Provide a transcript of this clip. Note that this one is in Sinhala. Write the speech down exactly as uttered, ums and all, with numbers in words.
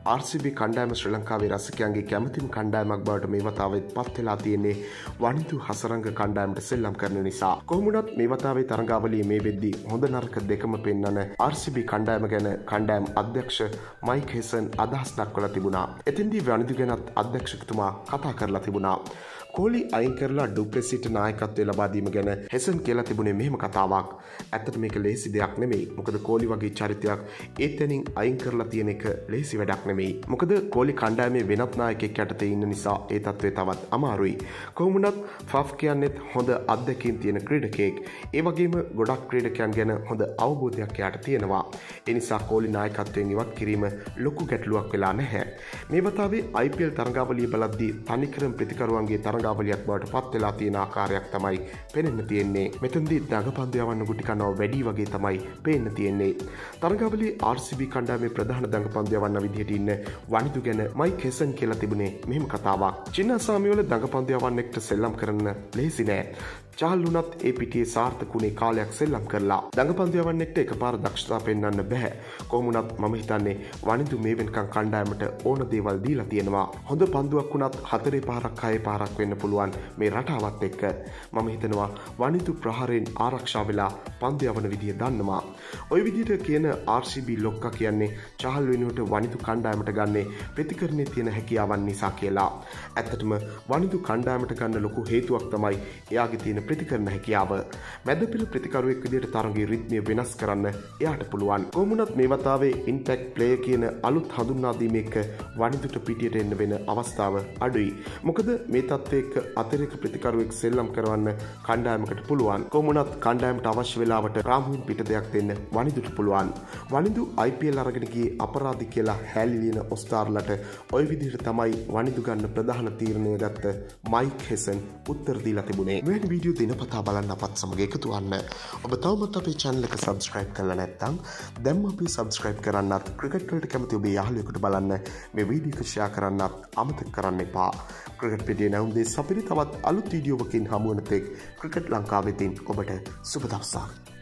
ආර් සී බී කණ්ඩායම ශ්‍රී ලංකාවේ රසිකයන්ගේ කැමතිම කණ්ඩායමක් බවට මේ වතාවෙත් පත් වෙලා තියෙන්නේ වනිදු හසරංග කණ්ඩායමට සෙල්ලම් කරන නිසා. කොහොමුණත් මේ වතාවේ තරඟාවලියේ මේ වෙද්දී හොඳ නරක දෙකම පෙන්වන ආර් සී බී කණ්ඩායම ගැන කණ්ඩායම් අධ්‍යක්ෂ මයික් හෙසන් අදහස් දක්වලා තිබුණා. එතෙන්දී වනිදු ගැනත් අධ්‍යක්ෂකතුමා කතා කරලා තිබුණා. කෝලි අයින් කරලා ඩුප්ලෙසිට නායකත්වය ලබා දීම ගැන හෙසන් කියලා තිබුණේ මෙහෙම කතාවක්. ඇත්තට මේක ලේසි දෙයක් නෙමෙයි. මොකද කෝලි වගේ චරිතයක් ඒ තැනින් අයින් කරලා තියෙන එක ලේසි වැඩක් නෙමෙයි. මොකද කෝලි කණ්ඩායමේ වෙනත් නායකයෙක් යටතේ ඉන්න නිසා ඒ තත්ත්වය තවත් අමාරුයි. කොහොමුණත් ෆෆ් කියන්නේත් හොඳ අත්දැකීම් තියෙන ක්‍රීඩකයෙක්. ඒ වගේම ගොඩක් ක්‍රීඩකයන් ගැන හොඳ අවබෝධයක් යාට තියෙනවා. ඒ නිසා කෝලි නායකත්වයෙන් ඉවත් කිරීම ලොකු ගැටලුවක් වෙලා නැහැ. මේ වතාවේ ආයි පී එල් තරඟාවලිය බලද්දී තනිකරම ප්‍රතිකරුවන්ගේ තරඟ ගාවලියක් බවට පත් වෙලා තියෙන ආකාරයක් තමයි පෙනෙන්න තියෙන්නේ. මෙතනදී දඟපන්දු යවන්න ගුටි කනවා වැඩි වගේ තමයි පේන්න තියෙන්නේ. තරඟාවලියේ ආර් සී බී කණ්ඩායමේ ප්‍රධාන දඟපන්දු යවන්න විදිහට ඉන්න වනිදු ගැන මයික් හෙසන් කියලා තිබුණේ මෙහෙම කතාවක්. චින්නසාමි වල දඟපන්දු යවන්නෙක්ට සෙල්ලම් කරන්න ලේසි නෑ. චාල් වුණත් ඒ පිටියේ සාර්ථකුනේ කාලයක් සෙල්ලම් කරලා දඟපන්දු යවන්නෙක්ට එකපාර දක්ෂතා පෙන්වන්න බෑ. කොහොමුණත් මම හිතන්නේ වනිදු මේ වෙනකන් කණ්ඩායමට ඕන දේවල් දීලා තියෙනවා. හොඳ පන්දුවක් වුණත් හතරේ පාරක් හයේ පාරක් වෙන්න පුළුවන් මේ රටාවත් එක්ක. මම හිතනවා වනිදු ප්‍රහාරයෙන් ආරක්ෂා වෙලා පන්දු යවන විදිය දන්නවා. ওই විදිහට කියන ආර් සී බී ලොක්කා කියන්නේ චහල් වෙනුවට වනිදු කණ්ඩායමට ගන්නේ ප්‍රතිකරණයේ තියෙන හැකියාවන් නිසා කියලා. ඇත්තටම වනිදු කණ්ඩායමට ගන්න ලොකු හේතුවක් තමයි එයාගේ තියෙන ප්‍රතිකරණ හැකියාව. මැදපෙළ ප්‍රතිකරුවෙක් විදිහට තරගයේ රිද්මය වෙනස් කරන්න එයාට පුළුවන්. කොහොමුණත් මේ වතාවේ ඉම්පැක්ට් ප්ලේයර් කියන අලුත් හඳුන්වා දීම එක්ක වනිදුට පිටියට එන්න වෙන අවස්ථාව අඩුයි. මොකද මේ තත්ත්වයේ එක්ක අතිරේක ප්‍රතිකරුවෙක් සෙල්ලම් කරවන්න කණ්ඩායමකට පුළුවන්. කොහොමුණත් කණ්ඩායමට අවශ්‍ය වෙලාවට රාමුවෙන් පිට දෙයක් දෙන්න වනිදුට පුළුවන්. වනිදු ආයි පී එල් අරගෙන ගියේ අපරාධි කියලා හැලි ලියන ඔස්තාර්ලට ওই විදිහට තමයි වනිදු ගන්න ප්‍රධාන තීරණය ගත්ත මයික් හෙසන් උත්තර දීලා තිබුණේ. මේ වීඩියෝ දිනපතා බලන්න අපත් සමග එකතු වන්න. ඔබ තවමත් අපේ channel එක subscribe කරලා නැත්නම් දැන්ම අපි subscribe කරන්නත් ක්‍රිකට් වලට කැමති ඔබේ යාළුවෙකුට බලන්න මේ වීඩියෝ එක share කරන්නත් අමතක කරන්න එපා. ක්‍රිකට් පිටියේ නැවුම් දෙස් අපිට තවත් අලුත් වීඩියෝවකින් හමු වෙන තෙක් ක්‍රිකට් ලංකාවෙතින් ඔබට සුබ දවසක්.